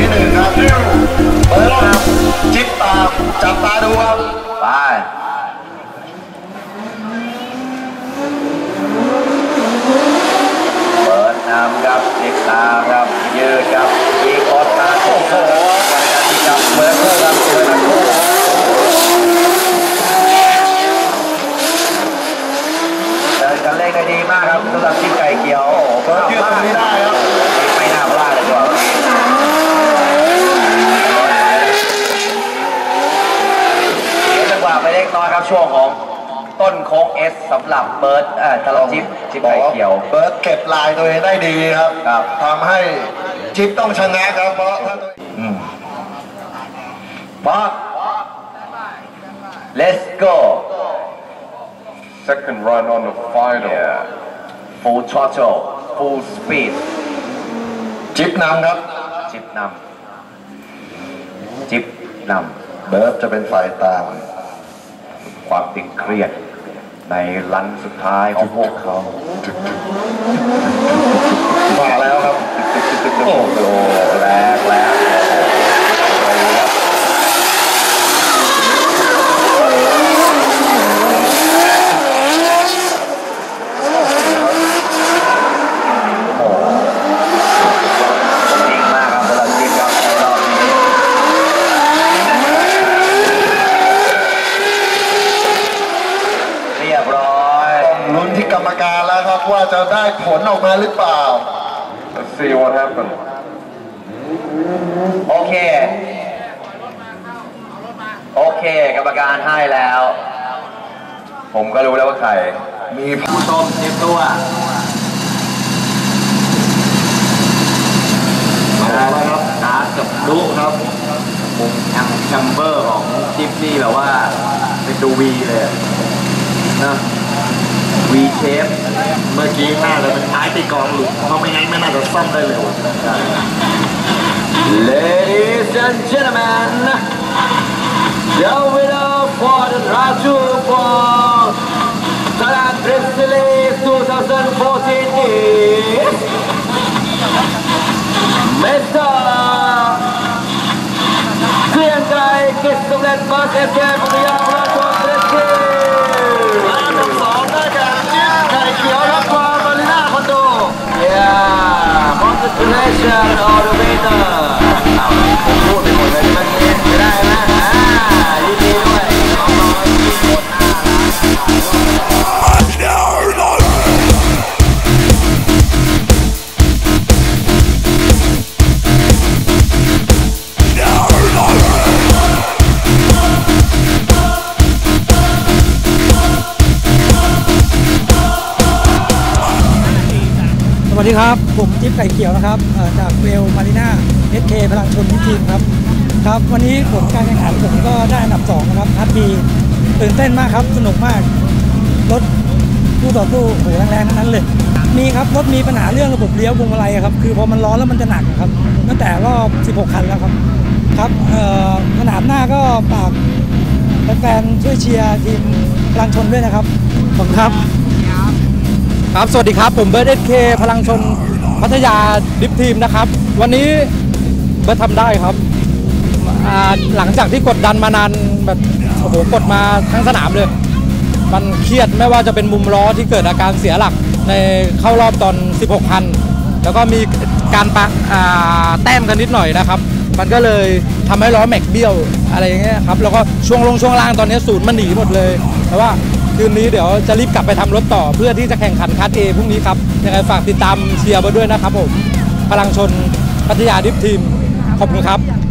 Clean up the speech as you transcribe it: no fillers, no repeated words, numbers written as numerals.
ที่1ครับเปิดครับจิ๊บตามจับตาดูครับไปเปิดนำครับจิ๊บตามครับยืดครับอีกออดตาโอ้โหวันนี้ที่จับเปิดคู่ครับเปิดคู่เดินกันเล่นได้ดีมากครับสำหรับจิ๊บไก่เขียวโอ้โหเปิดยืดตรงนี้ได้ครับไม่น่าพลาดเลยครับไปเล็กน้อยครับช่วงของต้นโค้งเอสสำหรับเบิร์ดตลอดจิ๊บไก่เขียวเบิร์ดเก็บลายตัวเองได้ดีครับทำให้จิ๊บต้องชนะครับเพราะถ้าตัวป๊อก let's go second run on the final full throttle full speed จิ๊บนำครับจิ๊บนำจิ๊บนำเบิร์ดจะเป็นฝ่ายตามความตึงเครียดในรันสุดท้ายของพวกเขามาแล้วครับโอ้โหแรงกรรมการแล้วครับว่าจะได้ผลออกมาหรือเปล่า Let's see what happened โอเคกรรมการให้แล้วผมก็รู้แล้วว่าใครมีผู้ชมเตรียมตัวมาแล้วครับตากับลูกครับมุมแชมเบอร์ของจิ๊บนี่แบบว่าเป็นดูวีเลยนะวีเชฟเมื่อกี้น่าจะเป็นท้ายตีกองหลุดเพราะไม่งั้นไม่น่าจะซ่อมได้เร็ว Ladies and gentlemen the winner for the Raju for Thailand Dream Series 2014 is Mr. เกรียงไกรกิจสำเร็จมาเอฟเอพัทยาพระชนเดชCongratulations all the winner ผมพูดไปหมดเลยเมื่อกี้จะได้ไหมยินดีด้วยน้องๆที่โคตรน่าสวัสดีครับผมจิ๊บไก่เขียวนะครับจากเวลมารีนาSK พลังชนทีมครับวันนี้ผลการแข่งขันผมก็ได้อันดับ2นะครับทัพพีตื่นเต้นมากครับสนุกมากรถคู่ต่อสู้โหแรงๆทั้งนั้นเลยมีครับรถมีปัญหาเรื่องระบบเลี้ยวพวงมาลัยครับคือพอมันร้อนแล้วมันจะหนักครับตั้งแต่รอบ16คันแล้วครับสนามหน้าก็ฝากแฟนๆช่วยเชียร์ทีมพลังชนด้วยนะครับขอบคุณครับสวัสดีครับผมเบิร์ดSK พลังชนพัทยาดิฟทีมนะครับวันนี้เบิร์ดทำได้ครับหลังจากที่กดดันมานานแบบโอ้โหกดมาทั้งสนามเลยมันเครียดไม่ว่าจะเป็นมุมล้อที่เกิดอาการเสียหลักในเข้ารอบตอน16คันแล้วก็มีการปะแต้มกันนิดหน่อยนะครับมันก็เลยทำให้ล้อแม็กเบี้ยวอะไรอย่างเงี้ยครับแล้วก็ช่วงลงช่วงล่างตอนนี้ศูนย์มันหนีหมดเลยแต่ว่าคืนนี้เดี๋ยวจะรีบกลับไปทำรถต่อเพื่อที่จะแข่งขันคัส A พรุ่งนี้ครับยังไงฝากติดตามเชียร์มาด้วยนะครับผมพลังชนพัทยาดิฟทีมขอบคุณครับ